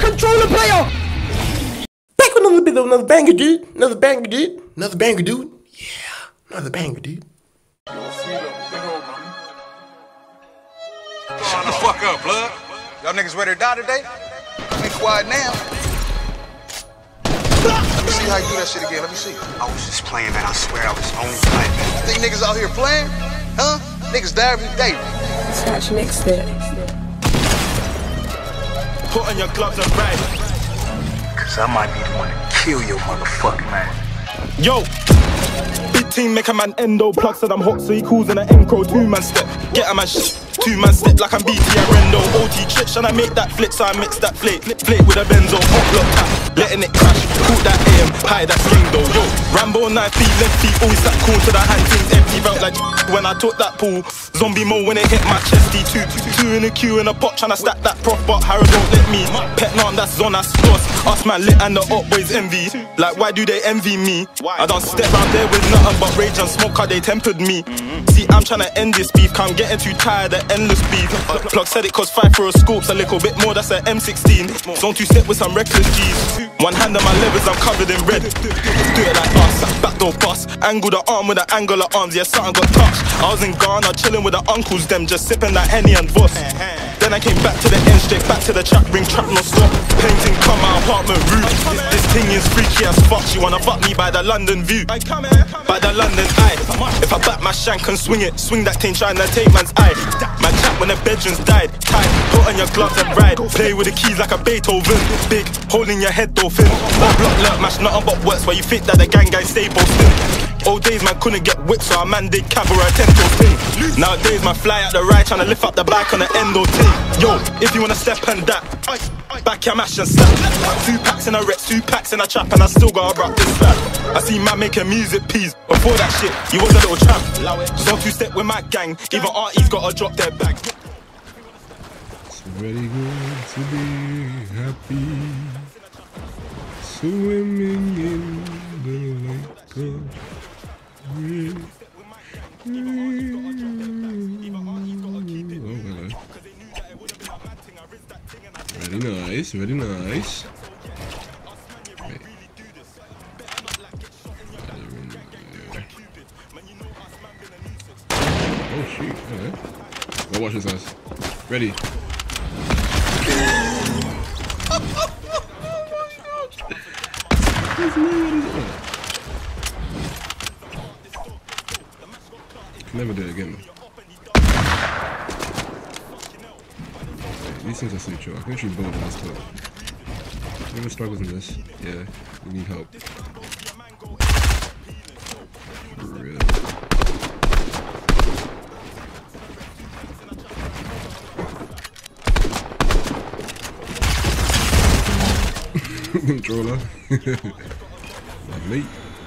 controller player. Back with another bit of another banger, dude. Another banger, dude. Another banger, dude. Yeah, another banger, dude. Shut the fuck up, blood. Y'all niggas ready to die today? Be quiet now. Let me see how you do that shit again. Let me see. I was just playing, man. I swear I was only playing. You think niggas out here playing? Huh? Niggas die every day. Scratch mixed it. Put on your gloves and ride. Cause I might be the one to kill your motherfucking man. Yo! Big team make a man endo. Plug said I'm hot, so he calls in an Encro. 2-man step. Get a man shit. 2-man step like I'm BT Arendo. OT chips, and I make that flip, so I mix that flake. Flake with a benzo, hot block tap. Letting it crash. Caught that AM, high that sling though. Yo, Rambo 9 feet, left feet, always that cool to the hand. Things empty, felt like when I took that pool. Zombie mode when it hit my chesty. Two in a queue in a pot, tryna stack that prof, but Harrow don't let me. Pet nom, that's on, that's sauce. Us man lit and the up boys envy. Like, why do they envy me? I don't step out there with nothing but rage and smoke, cause they tempered me. See, I'm tryna end this beef, cause I'm getting too tired of endless beef. Plug said it cost 5 for a scope's a little bit more, that's an M16. Zone 2 step with some reckless G's. One hand on my levers, I'm covered in red. Do it like us, backdoor bust. Angle the arm with an angle of arms, yeah, something got touched. I was in Ghana, chilling with the uncles, them just sipping that Henny and Voss. Then I came back to the end, straight back to the trap, bring trap no stop. Painting come my apartment roof. This thing is freaky as fuck, she wanna fuck me by the London view. By the London eye. If I back my shank and swing it, swing that thing trying to take man's eye. My chat when the bedroom's died, tight, put on your gloves and ride. Play with the keys like a Beethoven, big, holding your head though fin. All block lurk, mash nothing but works where you think that the gang guys stay posting. Old days man couldn't get whipped, so a man did cab or a 10-toe thing. Nowadays man fly out the right, trying to lift up the bike on the endo thing. Yo, if you wanna step and that, back your mash and snap. 2 packs in a Rex, 2 packs in a trap, and I still gotta rock this fat. I see man making music peas. Before that shit, you was a little tramp. So 2 step with my gang, even Auntie's gotta drop their bag. It's very good to be happy, swimming in the lake of very nice, very nice. Wait. Oh shoot, okay. Well, watch this ass. Ready. Can never do it again. These things are so chill. I can actually build on this top. Whoever struggles in this, yeah, you need help. For real. Controller. Lovely.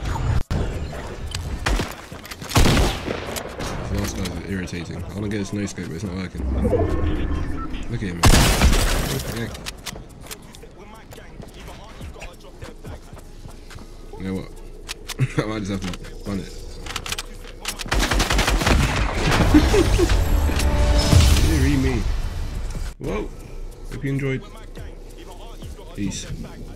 This last guy's irritating. I want to get this no scope, but it's not working. Look at him. Man. You know what? I might just have to run it. Deary me. Well, hope you enjoyed. Peace.